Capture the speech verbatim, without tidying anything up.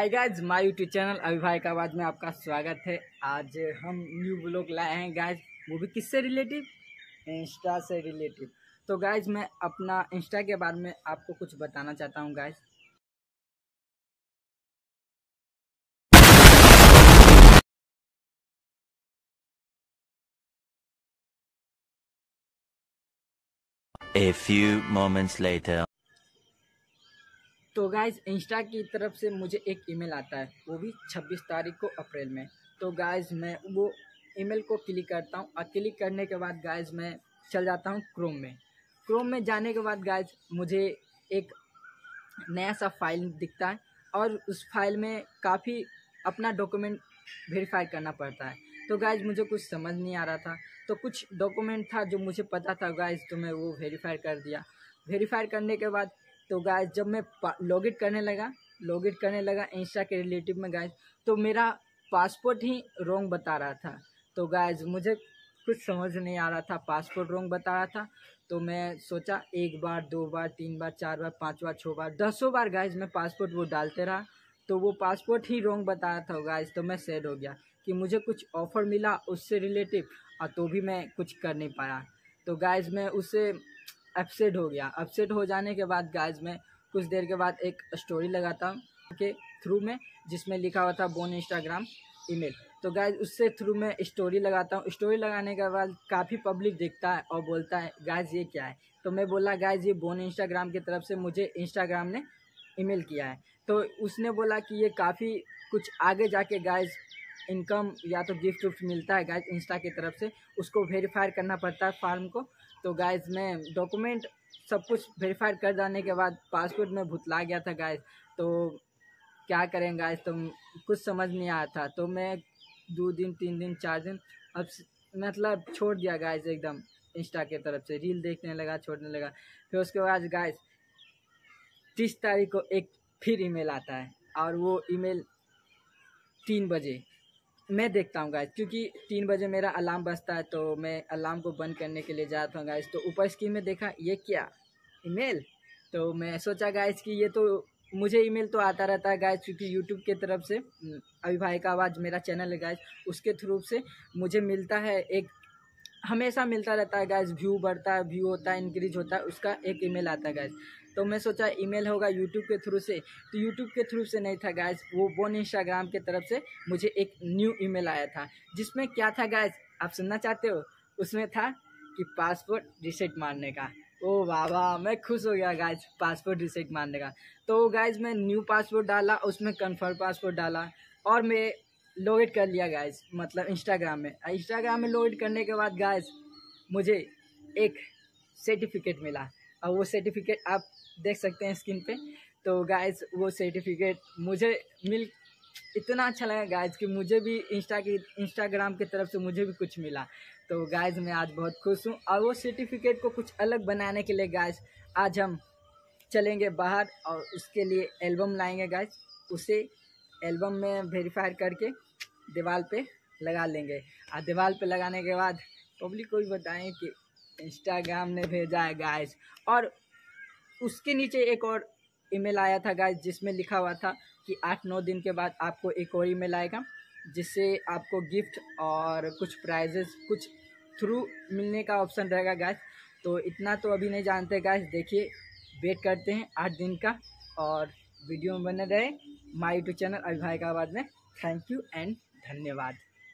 Hi guys, my YouTube channel Abhibhai का आवाज़ में आपका स्वागत है। आज हम न्यू ब्लॉग लाए हैं गाइज, वो भी किससे रिलेटिव, इंस्टा से रिलेटिव। तो गाइज मैं अपना इंस्टा के बारे में आपको कुछ बताना चाहता हूँ guys. A few moments later. तो गाइज इंस्टा की तरफ से मुझे एक ईमेल आता है, वो भी छब्बीस तारीख को अप्रैल में। तो गाइज मैं वो ईमेल को क्लिक करता हूँ और क्लिक करने के बाद गाइज मैं चल जाता हूँ क्रोम में। क्रोम में जाने के बाद गाइज मुझे एक नया सा फाइल दिखता है और उस फाइल में काफ़ी अपना डॉक्यूमेंट वेरीफाई करना पड़ता है। तो गाइज मुझे कुछ समझ नहीं आ रहा था, तो कुछ डॉक्यूमेंट था जो मुझे पता था गाइज, तो मैं वो वेरीफाई कर दिया। वेरीफाई करने के बाद तो गाइज जब मैं लॉगिन करने लगा लॉगिन करने लगा इंस्टा के रिलेटिव में गाइज, तो मेरा पासपोर्ट ही रॉन्ग बता रहा था। तो गाइज मुझे कुछ समझ नहीं आ रहा था, पासपोर्ट रॉन्ग बता रहा था। तो मैं सोचा एक बार, दो बार, तीन बार, चार बार, पाँच बार, छः बार, दसों बार गाइज मैं पासपोर्ट वो डालते रहा, तो वो पासपोर्ट ही रॉन्ग बता रहा था गाइज। तो मैं सैड हो गया कि मुझे कुछ ऑफ़र मिला उससे रिलेटिव, और तो भी मैं कुछ कर नहीं पाया। तो गाइज मैं उससे अपसेट हो गया। अपसेट हो जाने के बाद गाइज मैं कुछ देर के बाद एक स्टोरी लगाता हूँ के थ्रू में, जिसमें लिखा हुआ था बोन इंस्टाग्राम ईमेल। तो गाइज उससे थ्रू में स्टोरी लगाता हूँ। स्टोरी लगाने के बाद काफ़ी पब्लिक देखता है और बोलता है गाइज ये क्या है। तो मैं बोला गाइज ये बोन इंस्टाग्राम की तरफ से मुझे इंस्टाग्राम ने ईमेल किया है। तो उसने बोला कि ये काफ़ी कुछ आगे जाके गाइज इनकम या तो गिफ्ट विफ्ट मिलता है गाइज इंस्टा की तरफ से, उसको वेरीफाई करना पड़ता है फॉर्म को। तो गाइज मैं डॉक्यूमेंट सब कुछ वेरीफाई कर जाने के बाद पासपोर्ट में भुतला गया था गाइज। तो क्या करें गाइज, तो कुछ समझ नहीं आया था। तो मैं दो दिन, तीन दिन, चार दिन अब मतलब छोड़ दिया गाइज, एकदम इंस्टा की तरफ से रील देखने लगा, छोड़ने लगा। फिर उसके बाद गाइज तीस तारीख को एक फिर ईमेल आता है, और वो ईमेल तीन बजे मैं देखता हूँ गाइज, क्योंकि तीन बजे मेरा अलार्म बजता है। तो मैं अलार्म को बंद करने के लिए जाता हूँ गाइज। तो ऊपर स्क्रीन में देखा ये क्या ईमेल, तो मैं सोचा गाइज कि ये तो मुझे ईमेल तो आता रहता है गाइज, क्योंकि यूट्यूब की तरफ से अभिभाई का आवाज़ मेरा चैनल है गाइज, उसके थ्रू से मुझे मिलता है, एक हमेशा मिलता रहता है गाइज, व्यू बढ़ता है, व्यू होता है, इंक्रीज होता है, उसका एक ईमेल आता है गाइज। तो मैं सोचा ईमेल होगा यूट्यूब के थ्रू से, तो यूट्यूब के थ्रू से नहीं था गाइज, वो बोन इंस्टाग्राम के तरफ से मुझे एक न्यू ईमेल आया था, जिसमें क्या था गाइज आप सुनना चाहते हो? उसमें था कि पासपोर्ट रिसेट मारने का। ओ बाबा, मैं खुश हो गया गाइज पासपोर्ट रिसेट मारने का। तो गाइज मैं न्यू पासपोर्ट डाला, उसमें कन्फर्म पासपोर्ट डाला और मैं लॉगिन कर लिया गाइज, मतलब इंस्टाग्राम में। इंस्टाग्राम में लॉगिन करने के बाद गाइज मुझे एक सर्टिफिकेट मिला, और वो सर्टिफिकेट आप देख सकते हैं स्क्रीन पे। तो गाइज वो सर्टिफिकेट मुझे मिल इतना अच्छा लगा गाइज कि मुझे भी इंस्टा की इंस्टाग्राम की तरफ से मुझे भी कुछ मिला। तो गाइज मैं आज बहुत खुश हूँ, और वो सर्टिफिकेट को कुछ अलग बनाने के लिए गाइज आज हम चलेंगे बाहर, और उसके लिए एल्बम लाएंगे गाइज। उसे एल्बम में वेरीफाई करके दीवार पे लगा लेंगे, और दीवार पे लगाने के बाद पब्लिक को भी बताएं कि इंस्टाग्राम ने भेजा है गाइज। और उसके नीचे एक और ईमेल आया था गाइज, जिसमें लिखा हुआ था कि आठ नौ दिन के बाद आपको एक और ईमेल आएगा, जिससे आपको गिफ्ट और कुछ प्राइजेस कुछ थ्रू मिलने का ऑप्शन रहेगा गाइज। तो इतना तो अभी नहीं जानते गाइज, देखिए वेट करते हैं आठ दिन का, और वीडियो में बने रहे माय यूट्यूब चैनल अभिभाई का आवाज़ में। थैंक यू एंड धन्यवाद।